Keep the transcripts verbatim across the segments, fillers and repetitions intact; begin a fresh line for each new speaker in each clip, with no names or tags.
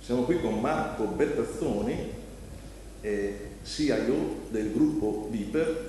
Siamo qui con Marco Bertazzoni, eh, C I O del gruppo Viper,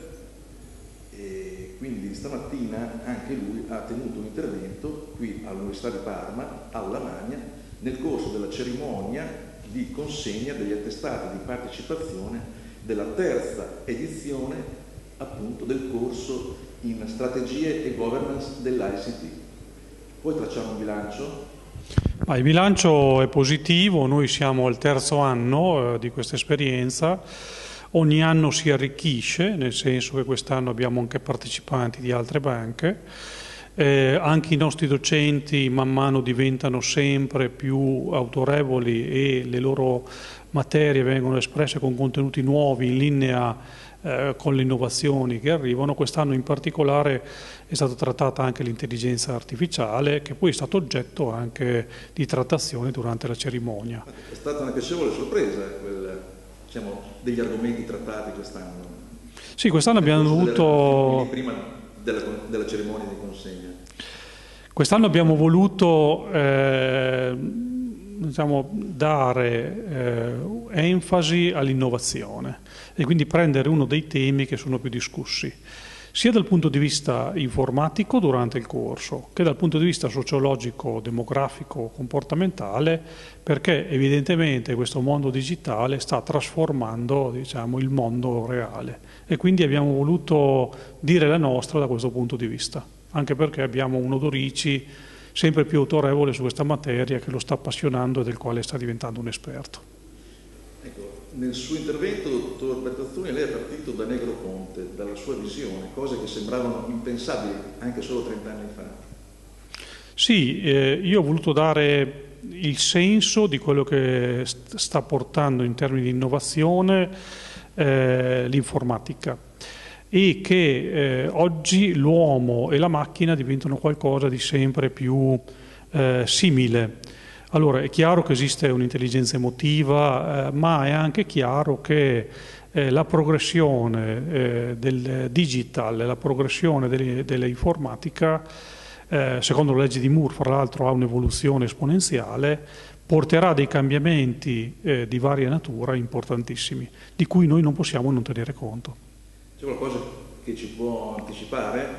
e quindi stamattina anche lui ha tenuto un intervento qui all'Università di Parma, alla Magna, nel corso della cerimonia di consegna degli attestati di partecipazione della terza edizione appunto del corso in strategie e governance dell'I C T. Puoi tracciare un bilancio?
Ma il bilancio è positivo, noi siamo al terzo anno eh, di questa esperienza, ogni anno si arricchisce, nel senso che quest'anno abbiamo anche partecipanti di altre banche, eh, anche i nostri docenti man mano diventano sempre più autorevoli e le loro materie vengono espresse con contenuti nuovi in linea eh, con le innovazioni che arrivano. Quest'anno in particolare è stata trattata anche l'intelligenza artificiale, che poi è stato oggetto anche di trattazione durante la cerimonia.
È stata una piacevole sorpresa quel, diciamo, degli argomenti trattati quest'anno.
Sì, quest'anno abbiamo dovuto...
Prima della, della cerimonia di consegna.
Quest'anno abbiamo voluto eh, diciamo, dare eh, enfasi all'innovazione e quindi prendere uno dei temi che sono più discussi, sia dal punto di vista informatico durante il corso, che dal punto di vista sociologico, demografico, comportamentale, perché evidentemente questo mondo digitale sta trasformando, diciamo, il mondo reale e quindi abbiamo voluto dire la nostra da questo punto di vista, anche perché abbiamo un Odorici sempre più autorevole su questa materia che lo sta appassionando e del quale sta diventando un esperto.
Ecco, nel suo intervento, dottor Bertazzoni, lei è partito da Negroponte, dalla sua visione, cose che sembravano impensabili anche solo trent'anni fa.
Sì, eh, io ho voluto dare il senso di quello che st- sta portando in termini di innovazione eh, l'informatica e che eh, oggi l'uomo e la macchina diventano qualcosa di sempre più eh, simile. Allora, è chiaro che esiste un'intelligenza emotiva, eh, ma è anche chiaro che eh, la progressione eh, del digital, la progressione delle, dell'informatica, eh, secondo la legge di Moore, fra l'altro ha un'evoluzione esponenziale, porterà dei cambiamenti eh, di varia natura importantissimi, di cui noi non possiamo non tenere conto.
C'è qualcosa che ci può anticipare?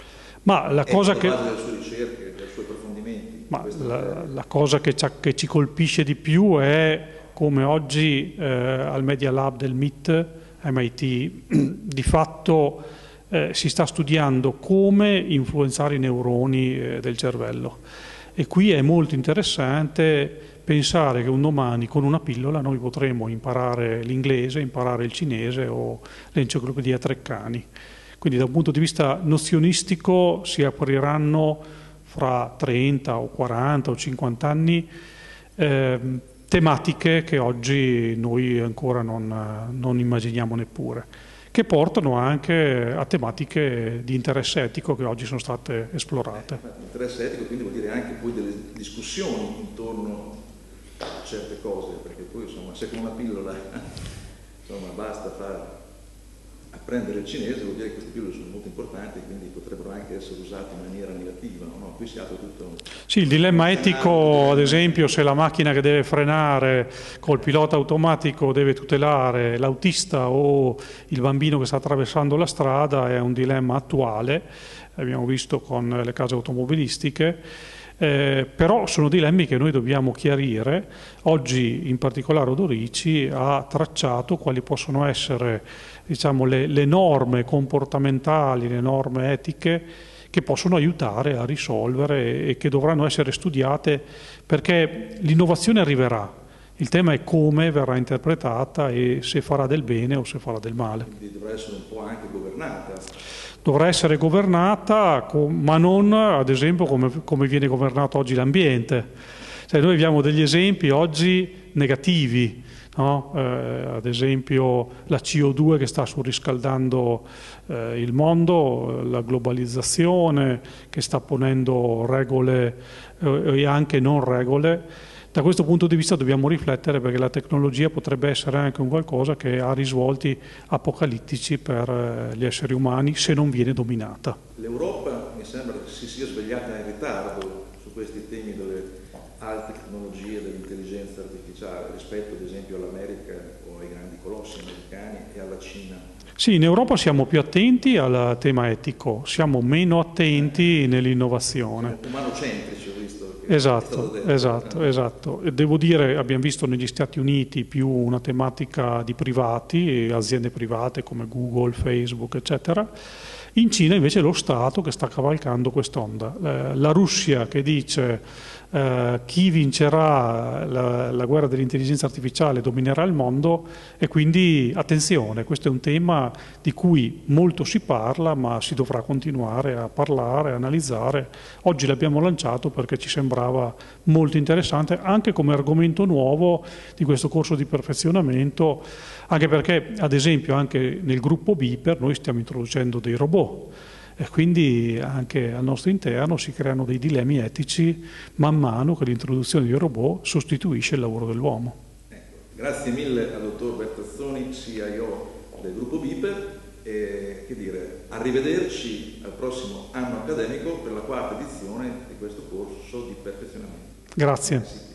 Ma la cosa
è
che...
base delle sue ricerche, dei suoi approfondimenti?
Ma la, la cosa che ci, che ci colpisce di più è come oggi eh, al Media Lab del M I T, M I T, di fatto eh, si sta studiando come influenzare i neuroni eh, del cervello. E qui è molto interessante pensare che un domani con una pillola noi potremo imparare l'inglese, imparare il cinese o l'enciclopedia Treccani. Quindi da un punto di vista nozionistico si apriranno fra trenta o quaranta o cinquanta anni eh, tematiche che oggi noi ancora non, non immaginiamo neppure, che portano anche a tematiche di interesse etico che oggi sono state esplorate.
Eh, interesse etico quindi vuol dire anche poi delle discussioni intorno a certe cose, perché poi insomma se con una pillola insomma basta fare apprendere il cinese vuol dire che queste pillole sono molto importanti, quindi potrebbero anche essere usate in maniera negativa, no? Qui si apre tutto...
Sì, il dilemma etico, ad esempio, se la macchina che deve frenare col pilota automatico deve tutelare l'autista o il bambino che sta attraversando la strada, è un dilemma attuale, abbiamo visto con le case automobilistiche. Eh, però sono dilemmi che noi dobbiamo chiarire. Oggi in particolare Odorici ha tracciato quali possono essere, diciamo, le, le norme comportamentali, le norme etiche che possono aiutare a risolvere e che dovranno essere studiate, perché l'innovazione arriverà, il tema è come verrà interpretata e se farà del bene o se farà del male.
Quindi dovrà essere un po' anche governata.
Dovrà essere governata, ma non ad esempio come, come viene governato oggi l'ambiente. Cioè, noi abbiamo degli esempi oggi negativi, no? eh, ad esempio la C O due che sta surriscaldando eh, il mondo, la globalizzazione che sta ponendo regole eh, e anche non regole. Da questo punto di vista dobbiamo riflettere, perché la tecnologia potrebbe essere anche un qualcosa che ha risvolti apocalittici per gli esseri umani se non viene dominata.
L'Europa mi sembra che si sia svegliata in ritardo su questi temi delle alte tecnologie dell'intelligenza artificiale rispetto ad esempio all'America o ai grandi colossi americani e alla Cina?
Sì, in Europa siamo più attenti al tema etico, siamo meno attenti nell'innovazione.
Umanocentrici, ho visto.
Esatto, esatto, esatto. E devo dire, abbiamo visto negli Stati Uniti più una tematica di privati, aziende private come Google, Facebook, eccetera. In Cina invece è lo Stato che sta cavalcando quest'onda. Eh, la Russia che dice eh, chi vincerà la, la guerra dell'intelligenza artificiale dominerà il mondo, e quindi attenzione, questo è un tema di cui molto si parla, ma si dovrà continuare a parlare, a analizzare. Oggi l'abbiamo lanciato perché ci sembrava molto interessante anche come argomento nuovo di questo corso di perfezionamento, anche perché ad esempio anche nel gruppo Beeper noi stiamo introducendo dei robot e quindi anche al nostro interno si creano dei dilemmi etici man mano che l'introduzione di robot sostituisce il lavoro dell'uomo.
Ecco, grazie mille al dottor Bertazzoni, C I O del gruppo Beeper, e che dire, arrivederci al prossimo anno accademico per la quarta edizione di questo corso di perfezionamento.
Grazie.